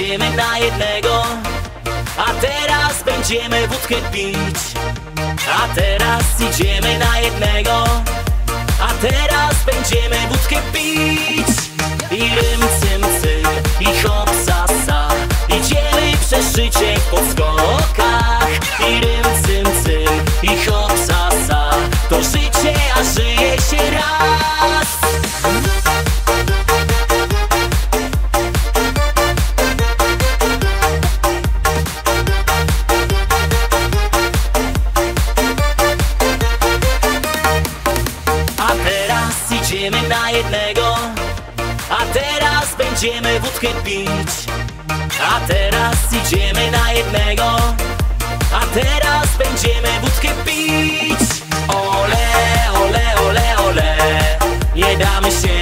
idziemy na jednego, a teraz będziemy wódkę pić. A teraz idziemy na jednego, a teraz będziemy wódkę pić. I rym, cym, cym, i hop, sa, sa. Idziemy przez życie w podskokach. I rym, cym, cym, i hop, sa, sa. To życie, a żyje się raz. Idziemy na jednego, a teraz będziemy wódkę pić. A teraz idziemy na jednego, a teraz będziemy wódkę pić. Ole, ole, ole, ole, nie damy się